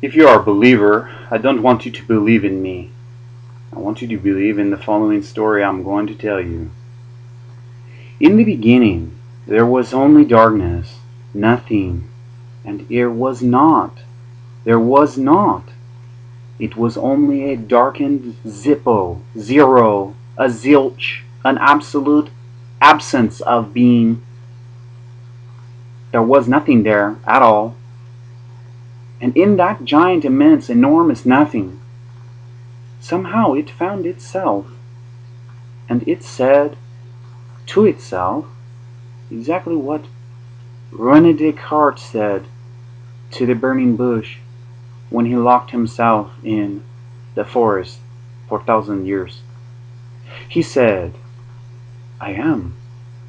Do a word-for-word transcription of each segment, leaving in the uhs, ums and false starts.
If you are a believer, I don't want you to believe in me. I want you to believe in the following story I'm going to tell you. In the beginning, there was only darkness, nothing, and it was not. There was not. It was only a darkened zippo, zero, a zilch, an absolute absence of being. There was nothing there at all. And in that giant, immense, enormous nothing, somehow it found itself, and it said to itself exactly what René Descartes said to the burning bush when he locked himself in the forest for a thousand years. He said, I am.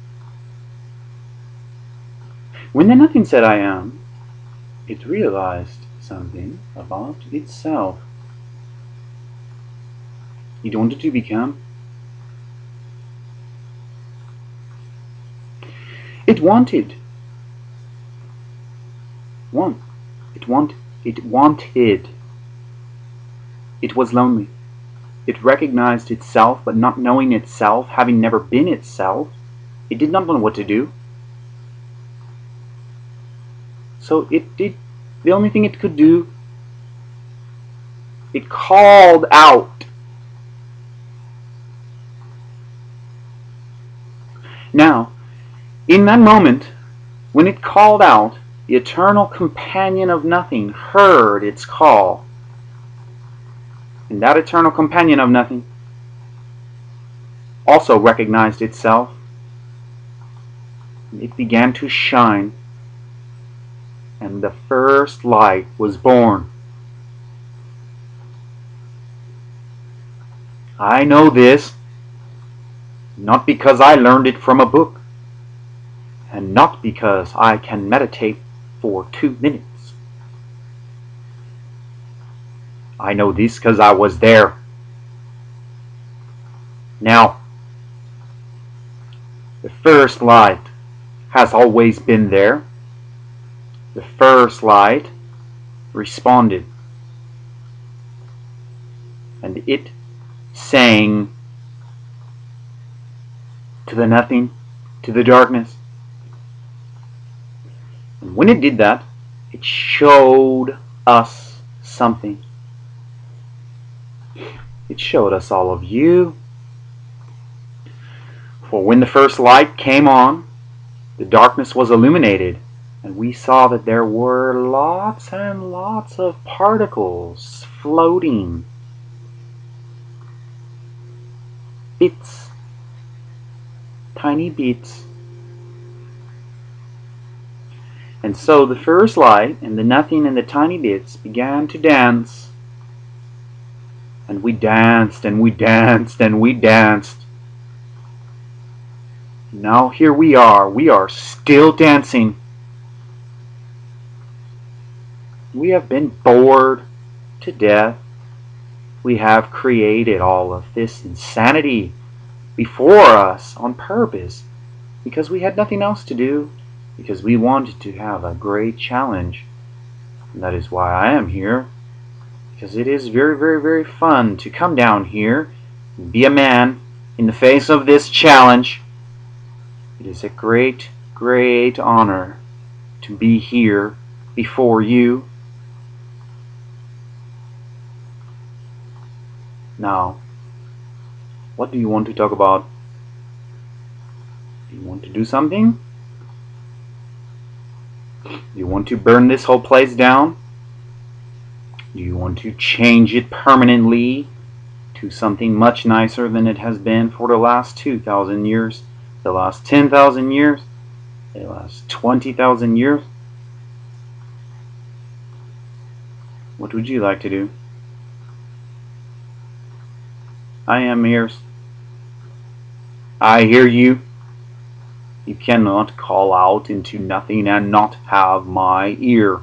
When the nothing said I am, it realized something about itself. It wanted to become. It wanted. Want. It want. It wanted. It was lonely. It recognized itself, but not knowing itself, having never been itself, it did not know what to do. So it did the only thing it could do. It called out. Now, in that moment, when it called out, the eternal companion of nothing heard its call. And that eternal companion of nothing also recognized itself. It began to shine, and the first light was born. I know this, not because I learned it from a book, and not because I can meditate for two minutes. I know this because I was there. Now, the first light has always been there. The first light responded, and it sang to the nothing, to the darkness. And when it did that, it showed us something. It showed us all of you. For when the first light came on, the darkness was illuminated, and we saw that there were lots and lots of particles floating. Bits. Tiny bits. And so the first light and the nothing and the tiny bits began to dance. And we danced and we danced and we danced. Now here we are. We are still dancing. We have been bored to death. We have created all of this insanity before us on purpose because we had nothing else to do, because we wanted to have a great challenge. And that is why I am here, because it is very, very, very fun to come down here and be a man in the face of this challenge. It is a great, great honor to be here before you. Now, what do you want to talk about? Do you want to do something? Do you want to burn this whole place down? Do you want to change it permanently to something much nicer than it has been for the last two thousand years, the last ten thousand years, the last twenty thousand years? What would you like to do? I am ears. I hear you. You cannot call out into nothing and not have my ear.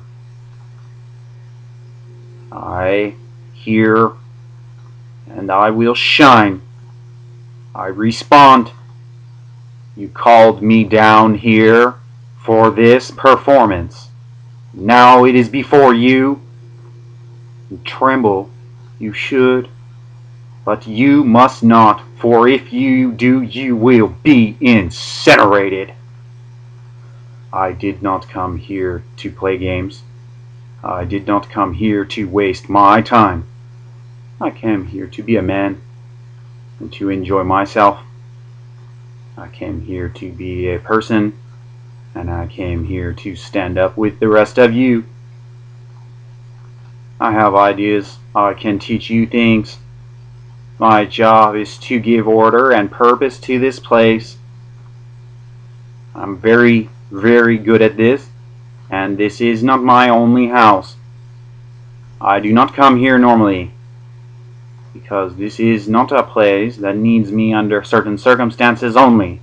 I hear and I will shine. I respond. You called me down here for this performance. Now it is before you. and tremble. You should, but you must not, for if you do, you will be incinerated. I did not come here to play games. I did not come here to waste my time. I came here to be a man and to enjoy myself. I came here to be a person, and I came here to stand up with the rest of you. I have ideas. I can teach you things. My job is to give order and purpose to this place. I'm very, very good at this, and this is not my only house. I do not come here normally, because this is not a place that needs me under certain circumstances only.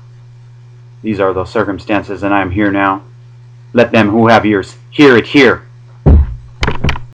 These are those circumstances, and I am here now. Let them who have ears hear it here.